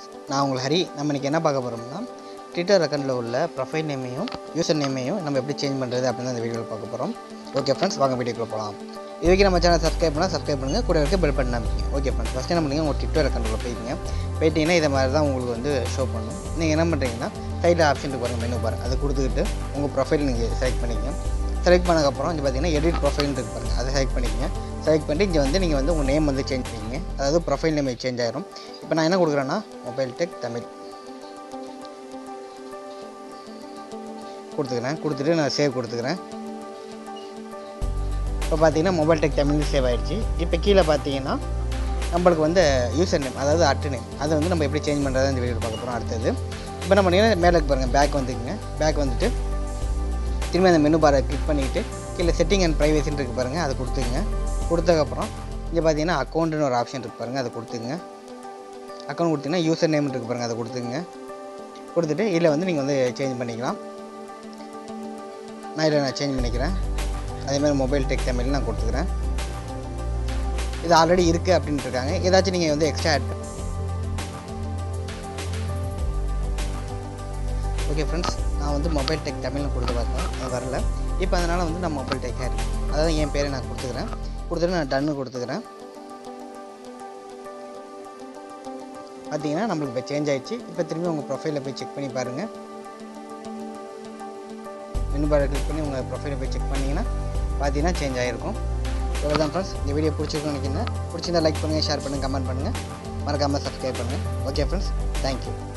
நான் உங்கள் ஹரி. நம்ம இன்றைக்கி என்ன பார்க்க போகிறோம்னா, ட்விட்டர் அக்கௌண்ட்டில் உள்ள ப்ரொஃபைல் நேமையும் யூசர் நேமையும் நம்ம எப்படி சேஞ்ச் பண்ணுறது அப்படின்னு அந்த வீடியோவில் பார்க்க போகிறோம். ஓகே ஃப்ரெண்ட்ஸ், வாங்க வீடியோக்குள்ளே போகலாம். இதுவரைக்கும் நம்ம சேனல் சப்ஸ்கிரைப் பண்ணுங்கள், கூட இருக்க பெல் பட்டன் அமைக்கிங்க. ஓகே ஃப்ரெண்ட்ஸ், ஃபஸ்ட்டு என்ன பண்ணுங்கள், உங்கள் ட்விட்டர் அக்கௌண்ட்டில் போயிட்டீங்கன்னா இதை மாதிரி தான் உங்களுக்கு வந்து ஷோ பண்ணும். நீங்கள் என்ன பண்ணுறீங்கன்னா, சைடில் ஆப்ஷன் இருக்கு பாருங்கள், மெனு பார், அதை கொடுத்துக்கிட்டு உங்கள் ப்ரொஃபைல் நீங்கள் செலக்ட் பண்ணிக்கங்க. செலக்ட் பண்ணதுக்கப்புறம் இங்கே பார்த்தீங்கன்னா எடிட் ப்ரொஃபைல் இருக்கு பாருங்கள், அதை செலக்ட் பண்ணிக்கங்க. செலக்ட் பண்ணிட்டு இங்கே வந்து நீங்கள் வந்து உங்கள் நேம் வந்து சேஞ்ச் பண்ணிக்கங்க. அதாவது ப்ரொஃபைல் நேம் சேஞ்ச் ஆயிரும். இப்போ நான் என்ன கொடுக்குறேன்னா, மொபைல் டெக் தமிழ் கொடுத்துட்டு நான் சேவ் கொடுத்துக்கிறேன். இப்போ பார்த்தீங்கன்னா மொபைல் டெக் தமிழ் சேவ் ஆகிடுச்சு. இப்போ கீழே பார்த்தீங்கன்னா நம்மளுக்கு வந்து யூசர் நேம், அதாவது அட்டு நேம், அதை வந்து நம்ம எப்படி சேஞ்ச் பண்ணுறது இந்த வீடியோ பார்க்க போகிறோம். அடுத்தது இப்போ நம்ம மேலே பாருங்கள், பேக் வந்துக்குங்க. பேக் வந்துட்டு திரும்பி அந்த மெனு பாரை கிளிக் பண்ணிவிட்டு கீழே செட்டிங் அண்ட் ப்ரைவேசின்னு இருக்குது பாருங்கள், அதை கொடுத்துங்க. கொடுத்ததுக்கப்புறம் இங்கே பார்த்தீங்கன்னா அக்கௌண்ட்டுன்னு ஒரு ஆப்ஷன் இருக்குது பாருங்கள், அதை கொடுத்துங்க. அக்கௌண்ட் கொடுத்தீங்கன்னா யூசர் நேம் இருக்குது பாருங்கள், அதை கொடுத்துங்க. கொடுத்துட்டு இதில் வந்து நீங்கள் வந்து சேஞ்ச் பண்ணிக்கலாம். நான் இதில் சேஞ்ச் பண்ணிக்கிறேன். அதேமாதிரி மொபைல் டெக் தமிழ் நான் கொடுத்துக்கிறேன். இது ஆல்ரெடி இருக்குது அப்படின்ட்டு இருக்காங்க. ஏதாச்சும் நீங்கள் வந்து எக்ஸ்ட்ரா ஆட் பண்ணி. ஓகே ஃப்ரெண்ட்ஸ், நான் வந்து மொபைல் டெக் தமிழ்னு கொடுத்து பார்த்தேன், அது வரல. இப்போ அதனால் வந்து நான் மொபைல் டெக் ஹேர், அதாவது என் பேரை நான் கொடுத்துட்டு நான் டன்னு கொடுத்துக்கிறேன். பார்த்தீங்கன்னா நம்மளுக்கு இப்போ சேஞ்ச் ஆகிடுச்சு. இப்போ திரும்பி உங்கள் ப்ரொஃபைலில் போய் செக் பண்ணி பாருங்கள். மெனு பாரை கிளிக் பண்ணி உங்கள் ப்ரொஃபைலை போய் செக் பண்ணிங்கன்னா பார்த்தீங்கன்னா சேஞ்ச் ஆகிருக்கும். இவ்வளோதான் ஃப்ரெண்ட்ஸ். இந்த வீடியோ பிடிச்சிருக்குன்னு நினைக்கிறேன். பிடிச்சிருந்தா லைக் பண்ணுங்கள், ஷேர் பண்ணுங்கள், கமெண்ட் பண்ணுங்கள், மறக்காமல் சப்ஸ்கிரைப் பண்ணுங்கள். Okay friends, thank you.